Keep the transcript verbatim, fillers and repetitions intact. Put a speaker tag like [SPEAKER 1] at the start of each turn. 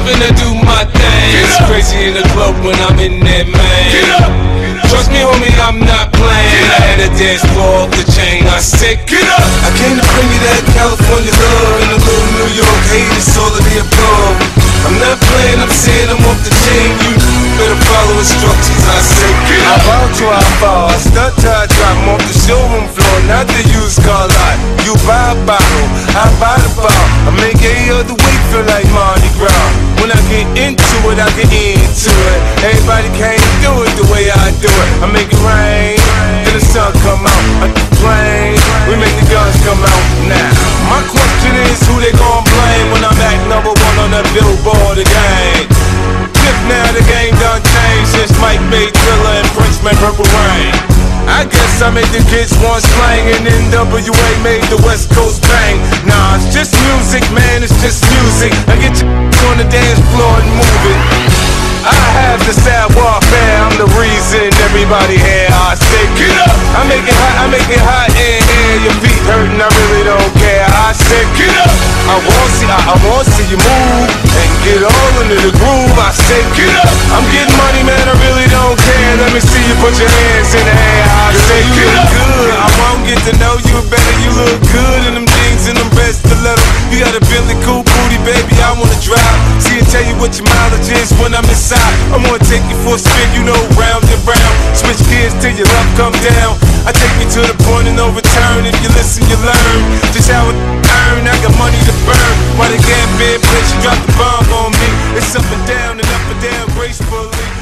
[SPEAKER 1] loving to do my thing. It's crazy in the club when I'm in that man. Get up. Trust me, homie, I'm not playing. I had a dance floor off the chain. I said, get up. I came to bring you that California love and a little New York hate. It's all of the above. I'm not playing, I'm saying I'm off the chain. You better follow instructions. I said, get up. I bow to I fall. I stunt till I drop. I'm off the showroom floor, not the used car lot. You buy a bottle, I buy the bottle. I make every other week feel like Mardi Gras. When I get into it, I get into it. Everybody can't do it the way I do it. I make it rain, then the sun come out. I plane, we make the guns come out. Now, my question is who they gon' blame when I'm at number one on the Billboard again? Tip now, the game done changed since Mike made Thriller and Prince made Purple Rain. I guess I made the kids want slang and N W A made the West Coast bang. Nah, it's just music, man, it's just music. I get you on the dance floor and move it. I have the sad warfare, I'm the reason everybody here. I say, get up! I make it hot, I make it hot in here. Your feet hurting, I really don't care. I say, get up! I want see, I, I want see you move and get all into the groove. I say, get up! I'm getting money, man, I really don't care. Let me see you put your hands in the air. I say, get up! Good. I won't get to know you better. You look good in them jeans and them red stilettos. You got a Billy cool booty, baby. I wanna drive. See and tell you what your mileage is when I'm inside. I'm gonna take you for a spin, you know, round and round. Switch gears till your love come down. I take you to the point of no return. If you listen, you learn just how it earn. I got money to burn. While the gap bed bitch, you drop the bomb on me. It's up and down and up and down gracefully.